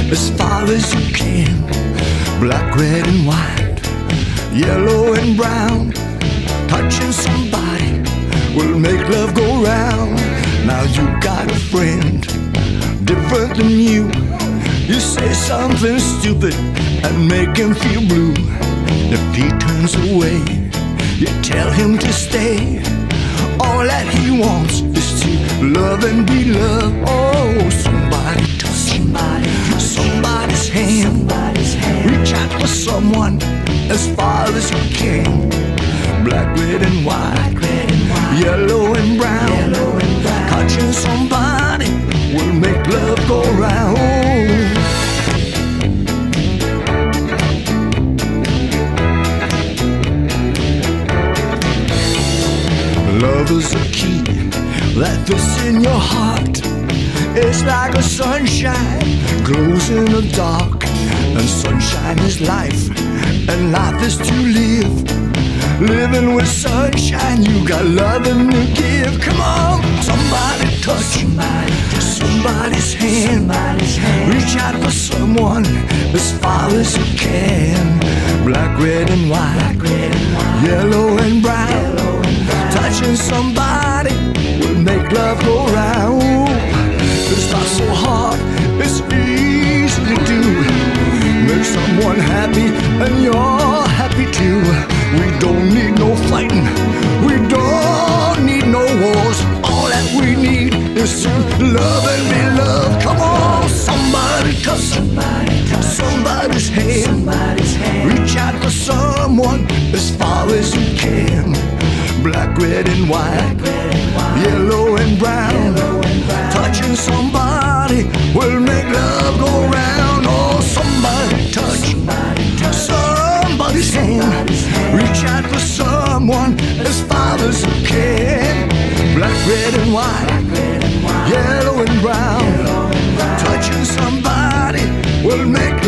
as far as you can. Black, red and white, yellow and brown. Touching somebody will make love go round. Now you got a friend different than you. You say something stupid and make him feel blue. If he turns away, you tell him to stay. All that he wants is to love and be loved. Oh, somebody touch somebody's hand. Reach out for someone as far as you can. Black, red and white, yellow and brown. Touching somebody will make love go round. Love is a key that fits in your heart. It's like a sunshine glows in the dark. And sunshine is life, and life is to live. Living with sunshine, you got loving to give. Come on, somebody touch somebody's hand. Reach out for someone as far as you can. Black, red and white, yellow and brown. Touching somebody will make love go round. It's not so hard, it's easy to do. Make someone happy and you're happy too. We don't need no fighting, we don't need no wars. All that we need is to love and be loved. Come on, somebody touch somebody's hand. Reach out for someone as far as you can. Black, red and white, yellow and brown. Touching somebody will make love go round. Oh, somebody touch somebody's hand. Reach out for someone as far as you can. Black, red and white, yellow and brown. Touching somebody will make